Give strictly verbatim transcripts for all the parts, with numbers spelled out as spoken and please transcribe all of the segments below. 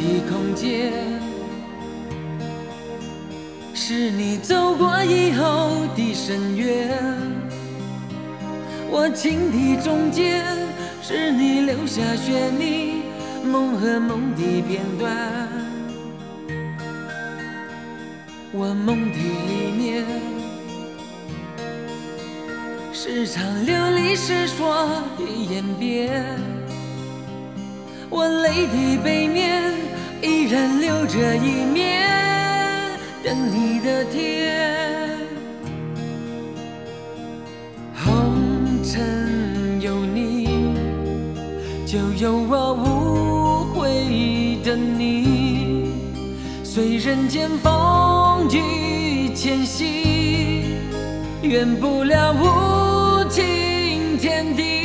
的空间，是你走过以后的深渊。我情的中间，是你留下悬溺梦和梦的片段。我梦的里面，是场流离失所的演变。我泪的背面，依然留着一面等你的天。红尘有你，就有我无悔的你。随人间风雨迁徙，圆不了无情天地。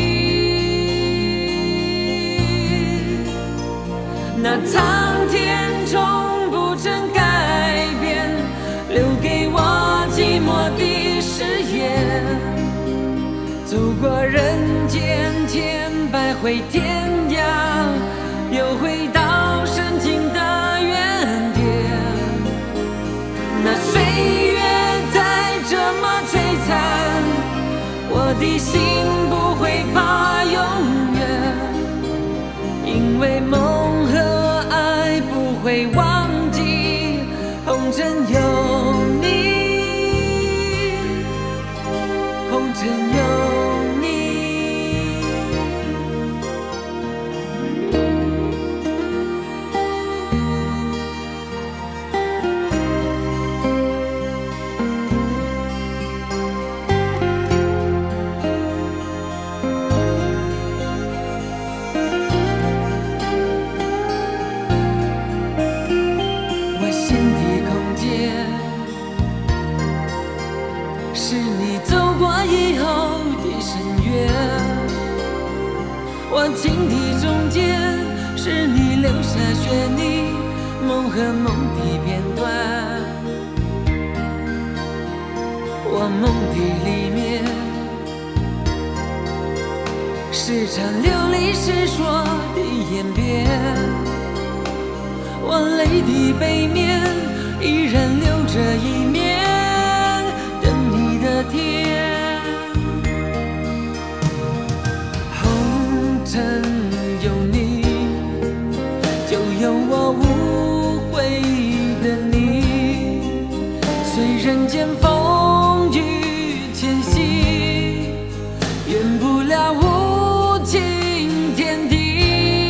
那苍天终不曾改变，留给我寂寞的誓言。走过人间千百回天涯，又回到深情的原点。那岁月再这么摧残，我的心不会怕永远，因为梦和爱不会忘记，红尘有你，红尘有是你走过以后的深渊。我情的中间，是你留下悬溺梦和梦的片段。我梦的里面，是场流离失所的演变。我泪的背面，依然留着一面天。红尘有你，就有我无悔的你。随人间风雨迁徙，圆不了无情天地。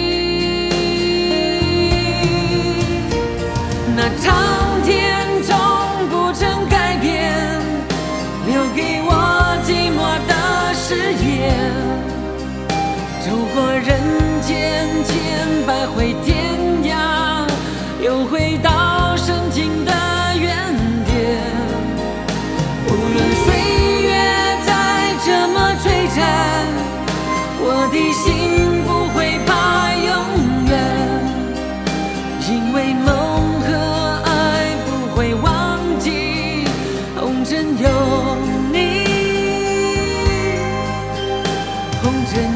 那苍天终不曾改变，留给我寂寞的誓言。走过人间千百回天涯，又回到深情的原点。无论岁月再这么摧残，我的心不会怕永远，因为梦和爱不会忘记，红尘有你，红尘